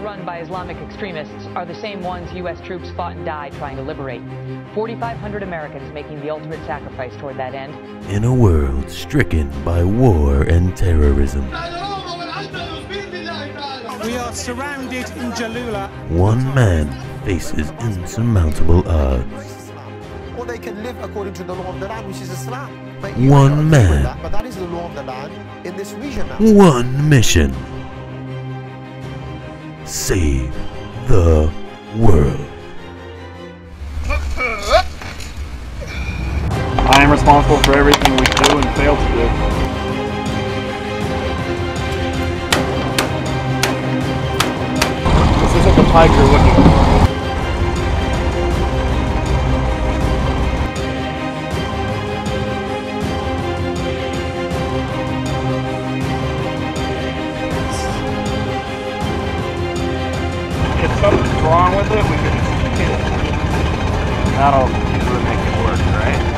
run by Islamic extremists are the same ones U.S. troops fought and died trying to liberate. 4,500 Americans making the ultimate sacrifice toward that end. In a world stricken by war and terrorism, we are surrounded in Jalula. One man faces insurmountable odds. Or they can live according to the law of the land, which is Islam. One man. But that is the law of the land in this region now. One mission. Save the world. I am responsible for everything we do and fail to do. This isn't the pipe you're looking for. If something's wrong with it, we can just hit it. That'll usually make it work, right?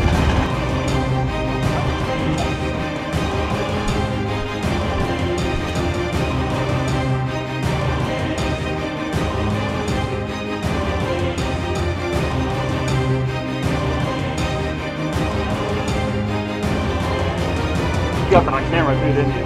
You got that on camera too, didn't you?